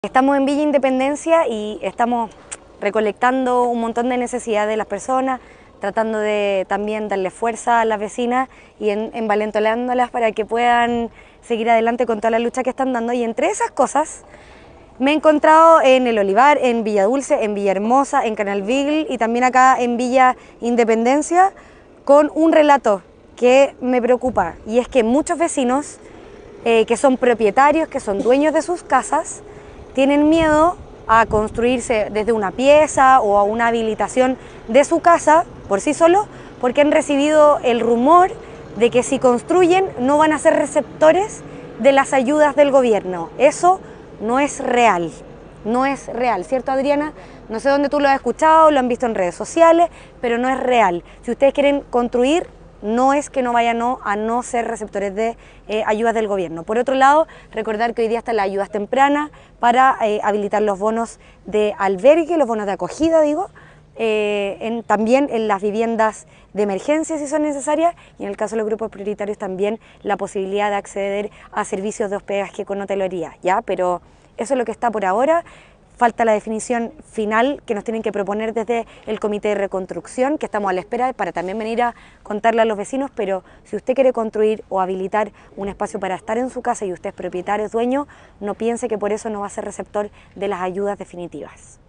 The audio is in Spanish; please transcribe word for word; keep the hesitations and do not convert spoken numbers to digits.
Estamos en Villa Independencia y estamos recolectando un montón de necesidades de las personas, tratando de también darle fuerza a las vecinas y en, envalentolándolas para que puedan seguir adelante con toda la lucha que están dando. Y entre esas cosas me he encontrado en El Olivar, en Villa Dulce, en Villahermosa, en Canal Beagle y también acá en Villa Independencia con un relato que me preocupa, y es que muchos vecinos eh, que son propietarios, que son dueños de sus casas, tienen miedo a construirse desde una pieza o a una habilitación de su casa por sí solo, porque han recibido el rumor de que si construyen no van a ser receptores de las ayudas del gobierno. Eso no es real, no es real, ¿cierto, Adriana? No sé dónde tú lo has escuchado, lo han visto en redes sociales, pero no es real. Si ustedes quieren construir, no es que no vayan no, a no ser receptores de eh, ayudas del gobierno. Por otro lado, recordar que hoy día están las ayudas tempranas para eh, habilitar los bonos de albergue, los bonos de acogida, digo, eh, en, también en las viviendas de emergencia si son necesarias, y en el caso de los grupos prioritarios también la posibilidad de acceder a servicios de hospedaje con hotelería, ¿ya? Pero eso es lo que está por ahora. Falta la definición final que nos tienen que proponer desde el Comité de Reconstrucción, que estamos a la espera para también venir a contarle a los vecinos, pero si usted quiere construir o habilitar un espacio para estar en su casa y usted es propietario, es dueño, no piense que por eso no va a ser receptor de las ayudas definitivas.